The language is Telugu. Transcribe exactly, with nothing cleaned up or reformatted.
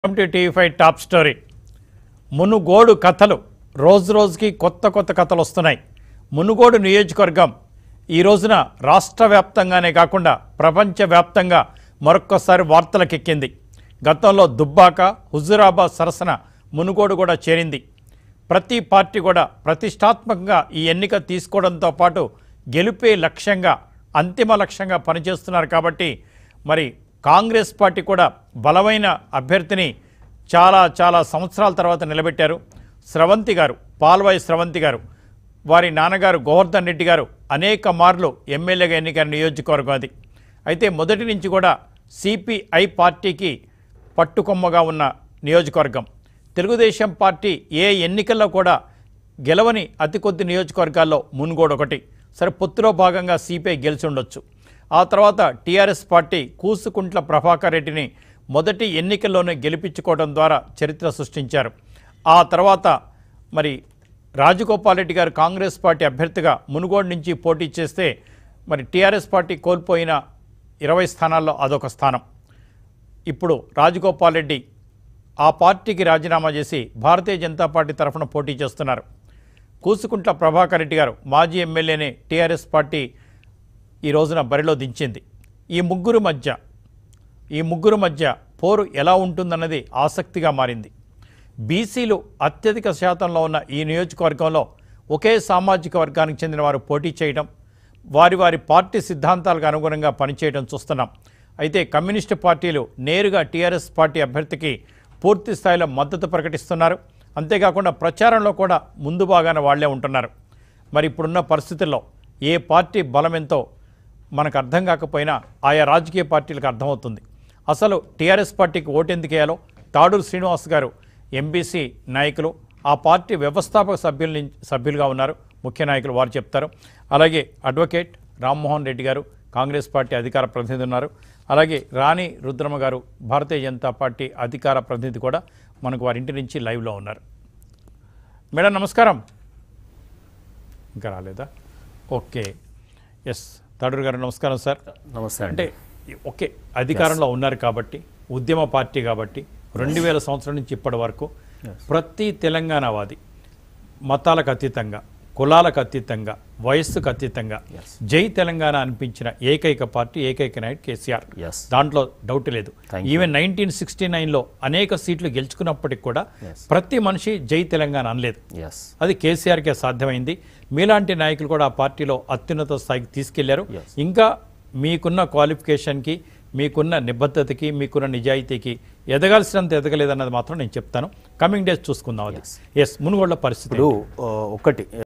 Welcome to TV five top story. Munugodu కథలు రోజు రోజుకి కొత్త కొత్త కథలు వస్తున్నాయి. మునుగోడు నియోజకవర్గం ఈ రోజున రాష్ట్ర వ్యాప్తంగానే కాకుండా ప్రపంచవ్యాప్తంగా మరొక్కసారి వార్తలకెక్కింది. గతంలో దుబ్బాక, హుజూరాబాద్ సరసన మునుగోడు కూడా చేరింది. ప్రతి పార్టీ కూడా ప్రతిష్టాత్మకంగా ఈ ఎన్నిక తీసుకోవడంతో పాటు గెలుపే లక్ష్యంగా, అంతిమ లక్ష్యంగా పనిచేస్తున్నారు. కాబట్టి మరి కాంగ్రెస్ పార్టీ కూడా బలమైన అభ్యర్థిని చాలా చాలా సంవత్సరాల తర్వాత నిలబెట్టారు. స్రవంతి గారు, పాల్వాయి స్రవంతి గారు, వారి నాన్నగారు గోవర్ధన్ రెడ్డి గారు అనేక మార్లు ఎమ్మెల్యేగా ఎన్నికైన నియోజకవర్గం అది. అయితే మొదటి నుంచి కూడా సిపిఐ పార్టీకి పట్టుకొమ్మగా ఉన్న నియోజకవర్గం. తెలుగుదేశం పార్టీ ఏ ఎన్నికల్లో కూడా గెలవని అతి కొద్ది నియోజకవర్గాల్లో మునుగోడు ఒకటి. సరే, పొత్తులో భాగంగా సిపిఐ గెలిచి ఉండొచ్చు. ఆ తర్వాత టీఆర్ఎస్ పార్టీ కూసుకుంట్ల ప్రభాకర్ రెడ్డిని మొదటి ఎన్నికల్లోనే గెలిపించుకోవడం ద్వారా చరిత్ర సృష్టించారు. ఆ తర్వాత మరి రాజగోపాల్ రెడ్డి గారు కాంగ్రెస్ పార్టీ అభ్యర్థిగా మునుగోడు నుంచి పోటీ చేస్తే మరి టీఆర్ఎస్ పార్టీ కోల్పోయిన ఇరవై స్థానాల్లో అదొక స్థానం. ఇప్పుడు రాజగోపాల్ రెడ్డి ఆ పార్టీకి రాజీనామా చేసి భారతీయ జనతా పార్టీ తరఫున పోటీ చేస్తున్నారు. కూసుకుంట్ల ప్రభాకర్ రెడ్డి గారు మాజీ ఎమ్మెల్యేని టీఆర్ఎస్ పార్టీ ఈ రోజున బరిలో దించింది. ఈ ముగ్గురు మధ్య ఈ ముగ్గురు మధ్య పోరు ఎలా ఉంటుందన్నది ఆసక్తిగా మారింది. బీసీలు అత్యధిక శాతంలో ఉన్న ఈ నియోజకవర్గంలో ఒకే సామాజిక వర్గానికి చెందిన వారు పోటీ చేయడం, వారి వారి పార్టీ సిద్ధాంతాలకు అనుగుణంగా పనిచేయడం చూస్తున్నాం. అయితే కమ్యూనిస్టు పార్టీలు నేరుగా టీఆర్ఎస్ పార్టీ అభ్యర్థికి పూర్తి స్థాయిలో మద్దతు ప్రకటిస్తున్నారు. అంతేకాకుండా ప్రచారంలో కూడా ముందు భాగాన వాళ్లే ఉంటున్నారు. మరి ఇప్పుడున్న పరిస్థితుల్లో ఏ పార్టీ బలమెంతో మనకు అర్థం కాకపోయినా ఆయా రాజకీయ పార్టీలకు అర్థమవుతుంది. అసలు టీఆర్ఎస్ పార్టీకి ఓటెందుకు వేయాలో తాడూరు శ్రీనివాస్ గారు ఎంబీసీ నాయకులు, ఆ పార్టీ వ్యవస్థాపక సభ్యుల సభ్యులుగా ఉన్నారు, ముఖ్య నాయకులు, వారు చెప్తారు. అలాగే అడ్వకేట్ రామ్మోహన్ రెడ్డి గారు కాంగ్రెస్ పార్టీ అధికార ప్రతినిధి ఉన్నారు. అలాగే రాణి రుద్రమ గారు భారతీయ జనతా పార్టీ అధికార ప్రతినిధి కూడా మనకు వారి ఇంటి నుంచి లైవ్లో ఉన్నారు. మేడం నమస్కారం. ఇంకా రాలేదా? ఓకే, ఎస్ తాడూరు గారు నమస్కారం సార్. నమస్తే. అంటే ఓకే, అధికారంలో ఉన్నారు కాబట్టి, ఉద్యమ పార్టీ కాబట్టి రెండు వేల సంవత్సరం నుంచి ఇప్పటి వరకు ప్రతి తెలంగాణవాది మతాలకు అతీతంగా, కులాలకు అతీతంగా, వయస్సుకు అతీతంగా జై తెలంగాణ అనిపించిన ఏకైక పార్టీ, ఏకైక నాయకుడు కేసీఆర్. దాంట్లో డౌట్ లేదు. ఈవెన్ నైన్టీన్ సిక్స్టీ నైన్లో అనేక సీట్లు గెలుచుకున్నప్పటికి కూడా ప్రతి మనిషి జై తెలంగాణ అనలేదు. అది కేసీఆర్కే సాధ్యమైంది. మీలాంటి నాయకులు కూడా ఆ పార్టీలో అత్యున్నత స్థాయికి తీసుకెళ్లారు. ఇంకా మీకున్న క్వాలిఫికేషన్కి, మీకున్న నిబద్ధతకి, మీకున్న నిజాయితీకి ఎదగాల్సినంత ఎదగలేదన్నది మాత్రం నేను చెప్తాను. కమింగ్ డేస్ చూసుకుందాం. అది ఎస్ మునుగోడ్ల పరిస్థితి ఒకటి